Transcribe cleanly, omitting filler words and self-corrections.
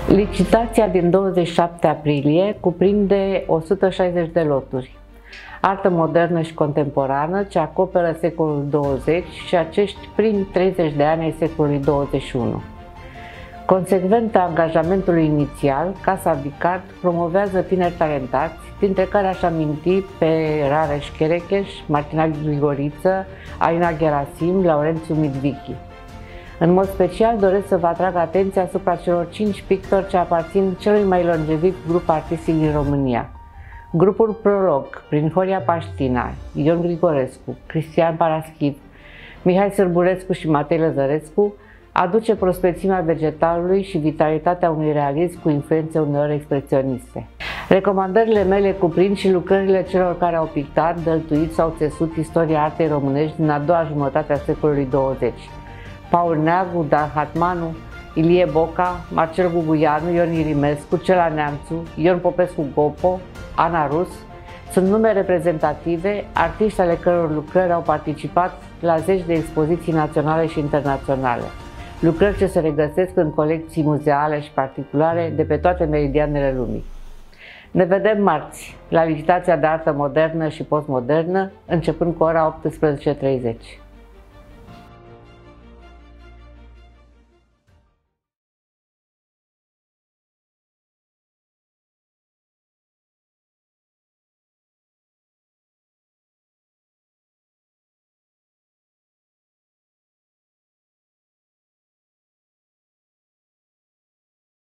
Licitația din 27 aprilie cuprinde 160 de loturi. Artă modernă și contemporană ce acoperă secolul 20 și acești primi 30 de ani ai secolului 21. Consecvent angajamentului inițial, Casa Vicard promovează tineri talentați, dintre care aș aminti pe Rareș Cherecheș, Martina Grigoriță, Alina Gerasim, Laurențiu Midvichi. În mod special doresc să vă atrag atenția asupra celor 5 pictori ce aparțin celui mai longeviv grup artistic din România. Grupul Prolog, prin Horia Paștina, Ion Grigorescu, Cristian Paraschiv, Mihai Sârburescu și Matei Lăzărescu, aduce prospețimea vegetalului și vitalitatea unui realism cu influențe uneori expresioniste. Recomandările mele cuprind și lucrările celor care au pictat, dăltuit sau țesut istoria artei românești din a doua jumătate a secolului 20. Paul Neagu, Dan Hatmanu, Ilie Boca, Marcel Guguianu, Ion Irimescu, Cela Neamțu, Ion Popescu-Gopo, Ana Rus sunt nume reprezentative, artiști ale căror lucrări au participat la zeci de expoziții naționale și internaționale, lucrări ce se regăsesc în colecții muzeale și particulare de pe toate meridianele lumii. Ne vedem marți la licitația de artă modernă și postmodernă, începând cu ora 18:30.